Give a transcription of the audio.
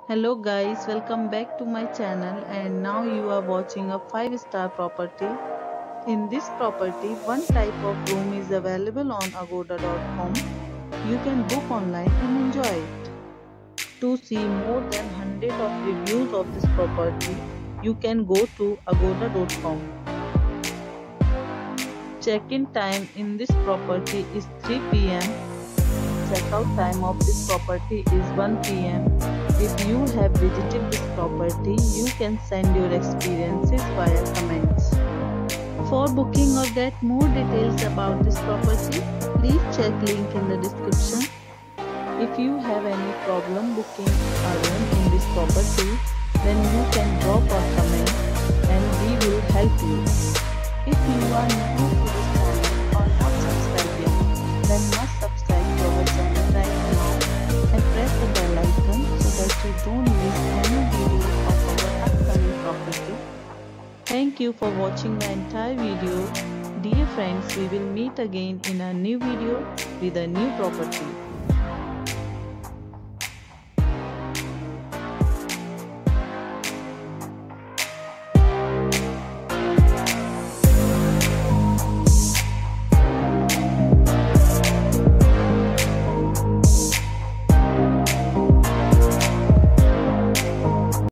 Hello guys, welcome back to my channel and now you are watching a 5-star property. In this property, one type of room is available on agoda.com. You can book online and enjoy it. To see more than 100 of reviews of this property, you can go to agoda.com. Check-in time in this property is 3 p.m. Checkout time of this property is 1 p.m. If you have visited this property, you can send your experiences via comments. For booking or get more details about this property, please check link in the description. If you have any problem booking a room in this property, then you can drop a comment and we will help you. If you are new to this channel or not subscribed yet, then must subscribe to our channel right now and press the bell icon so that you don't miss any video of our upcoming property. Thank you for watching the entire video. Dear friends, we will meet again in a new video with a new property.